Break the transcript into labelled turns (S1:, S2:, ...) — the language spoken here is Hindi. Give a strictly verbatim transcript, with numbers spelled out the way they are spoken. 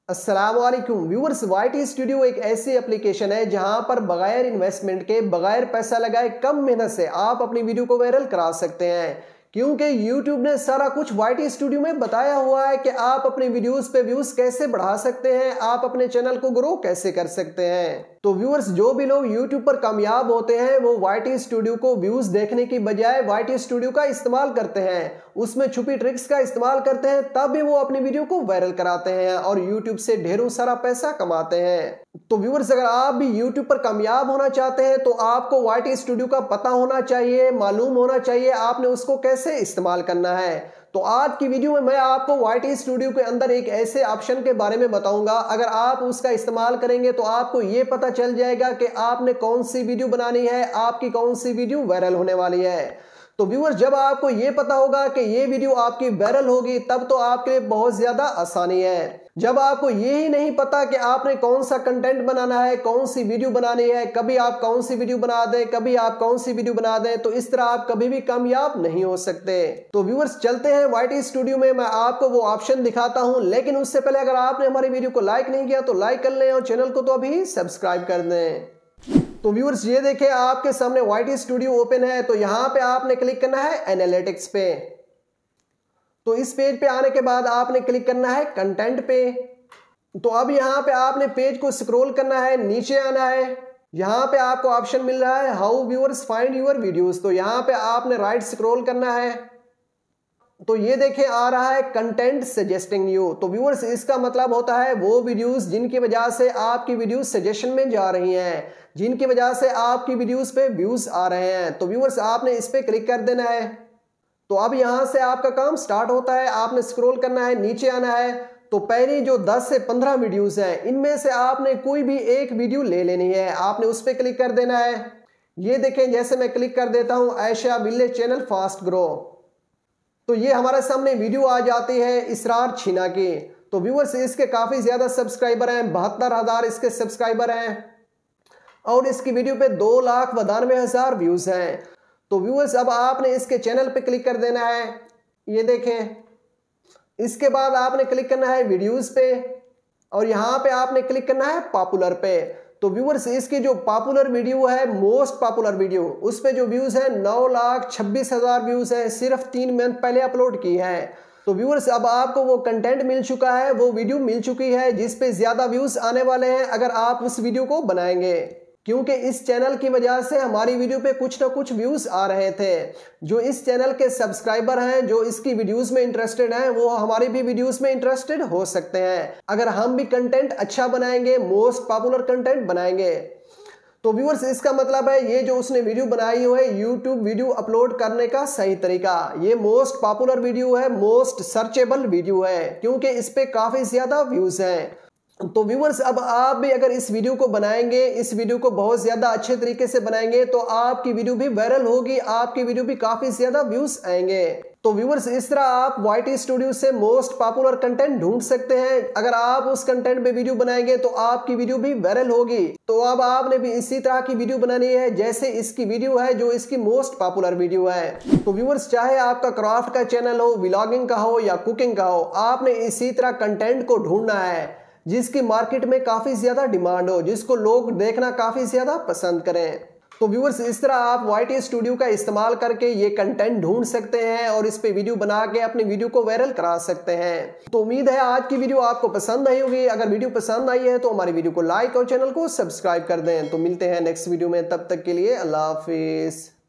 S1: अस्सलामुअलैकुम व्यूअर्स, वाईटी स्टूडियो एक ऐसी एप्लीकेशन है जहां पर बगैर इन्वेस्टमेंट के, बगैर पैसा लगाए, कम मेहनत से आप अपनी वीडियो को वायरल करा सकते हैं। क्योंकि यूट्यूब ने सारा कुछ वाईटी स्टूडियो में बताया हुआ है कि आप अपने वीडियोस पे व्यूज कैसे बढ़ा सकते हैं, आप अपने चैनल को ग्रो कैसे कर सकते हैं। तो व्यूअर्स, जो भी लोग यूट्यूब पर कामयाब होते हैं वो वाईटी स्टूडियो को व्यूज देखने की बजाय वाईटी स्टूडियो का इस्तेमाल करते हैं, उसमें छुपी ट्रिक्स का इस्तेमाल करते हैं, तब भी वो अपनी वीडियो को वायरल कराते हैं और यूट्यूब से ढेरों सारा पैसा कमाते हैं। तो व्यूअर्स, अगर आप भी यूट्यूब पर कामयाब होना चाहते हैं तो आपको वाईटी स्टूडियो का पता होना चाहिए, मालूम होना चाहिए आपने उसको कैसे इस्तेमाल करना है। तो आज की वीडियो में मैं आपको वाईटी स्टूडियो के अंदर एक ऐसे ऑप्शन के बारे में बताऊंगा, अगर आप उसका इस्तेमाल करेंगे तो आपको ये पता चल जाएगा कि आपने कौन सी वीडियो बनानी है, आपकी कौन सी वीडियो वायरल होने वाली है। तो व्यूअर्स, जब आपको ये पता होगा कि ये वीडियो आपकी वायरल होगी तब तो आपके लिए बहुत ज्यादा आसानी है। जब आपको ये ही नहीं पता कि आपने कौन सा कंटेंट बनाना है, कौन सी वीडियो बनानी है, कभी आप कौन सी वीडियो बना दें, कभी आप कौन सी वीडियो बना दें, तो इस तरह आप कभी भी कामयाब नहीं हो सकते। तो व्यूअर्स, चलते हैं वाईटी स्टूडियो में, मैं आपको वो ऑप्शन दिखाता हूं। लेकिन उससे पहले अगर आपने हमारी वीडियो को लाइक नहीं किया तो लाइक कर लें और चैनल को तो अभी सब्सक्राइब कर दें। तो व्यूअर्स, ये देखें आपके सामने वाईटी स्टूडियो ओपन है। तो यहां पे आपने क्लिक करना है एनालिटिक्स पे। तो इस पेज पे आने के बाद आपने क्लिक करना है कंटेंट पे। तो अब यहां पे आपने पेज को स्क्रॉल करना है, नीचे आना है। यहां पे आपको ऑप्शन मिल रहा है how viewers find your videos. तो यहां पे आपने राइट स्क्रॉल करना है। तो ये देखें आ रहा है कंटेंट सजेस्टिंग यू। तो व्यूअर्स, इसका मतलब होता है वो वीडियोस जिनकी वजह से आपकी वीडियोस सजेशन में जा रही हैं, जिनकी वजह से आपकी वीडियोस पे व्यूज आ रहे हैं। तो व्यूअर्स, आपने इस पे क्लिक कर देना है। तो अब यहां से आपका काम स्टार्ट होता है। आपने स्क्रॉल करना है, नीचे आना है। तो पहली जो दस से पंद्रह वीडियोस हैं इनमें से आपने कोई भी एक वीडियो ले लेनी है, आपने उस पर क्लिक कर देना है। ये देखें, जैसे मैं क्लिक कर देता हूं Ayesha village channel fast grow, तो ये हमारे सामने वीडियो आ जाती है इसरार छीना की। तो व्यूअर्स, इसके काफी ज्यादा सब्सक्राइबर हैं, बहत्तर हजार इसके सब्सक्राइबर हैं और इसकी वीडियो पे दो लाख बानवे हजार व्यूज हैं। तो व्यूअर्स, अब आपने इसके चैनल पे क्लिक कर देना है। ये देखें, इसके बाद आपने क्लिक करना है वीडियोस पे और यहां पे आपने क्लिक करना है पॉपुलर पे। तो व्यूअर्स, इसकी जो पॉपुलर वीडियो है, मोस्ट पॉपुलर वीडियो, उस पे जो व्यूज है नौ लाख छब्बीस हजार व्यूज है, सिर्फ तीन मंथ पहले अपलोड की है। तो व्यूअर्स, अब आपको वो कंटेंट मिल चुका है, वो वीडियो मिल चुकी है जिसपे ज्यादा व्यूज आने वाले हैं अगर आप उस वीडियो को बनाएंगे। क्योंकि इस चैनल की वजह से हमारी वीडियो पे कुछ ना कुछ व्यूज आ रहे थे। जो इस चैनल के सब्सक्राइबर हैं, जो इसकी वीडियोस में इंटरेस्टेड हैं, वो हमारी भी वीडियोस में इंटरेस्टेड हो सकते हैं अगर हम भी कंटेंट अच्छा बनाएंगे, मोस्ट पॉपुलर कंटेंट बनाएंगे। तो व्यूअर्स, इसका मतलब है ये जो उसने वीडियो बनाई हुई है यूट्यूब वीडियो अपलोड करने का सही तरीका, ये मोस्ट पॉपुलर वीडियो है, मोस्ट सर्चेबल वीडियो है, क्योंकि इस पे काफी ज्यादा व्यूज हैं। तो व्यूअर्स, अब आप भी अगर इस वीडियो को बनाएंगे, इस वीडियो को बहुत ज्यादा अच्छे तरीके से बनाएंगे तो आपकी वीडियो भी वायरल होगी, आपकी वीडियो भी काफी ज्यादा व्यूज आएंगे। तो व्यूअर्स, इस तरह आप वाईटी स्टूडियो से मोस्ट पॉपुलर कंटेंट ढूंढ सकते हैं। अगर आप उस कंटेंट पे वीडियो बनाएंगे तो आपकी वीडियो भी वायरल होगी। तो अब आपने भी इसी तरह की वीडियो बनानी है जैसे इसकी वीडियो है, जो इसकी मोस्ट पॉपुलर वीडियो है। तो व्यूअर्स, चाहे आपका क्राफ्ट का चैनल हो, व्लॉगिंग का हो या कुकिंग का हो, आपने इसी तरह कंटेंट को ढूंढना है जिसकी मार्केट में काफी ज्यादा डिमांड हो, जिसको लोग देखना काफी ज्यादा पसंद करें। तो व्यूअर्स, इस तरह आप वाईटी स्टूडियो का इस्तेमाल करके ये कंटेंट ढूंढ सकते हैं और इस पे वीडियो बना के अपनी वीडियो को वायरल करा सकते हैं। तो उम्मीद है आज की वीडियो आपको पसंद आई होगी। अगर वीडियो पसंद आई है तो हमारी वीडियो को लाइक और चैनल को सब्सक्राइब कर दें। तो मिलते हैं नेक्स्ट वीडियो में, तब तक के लिए अल्लाह हाफिज।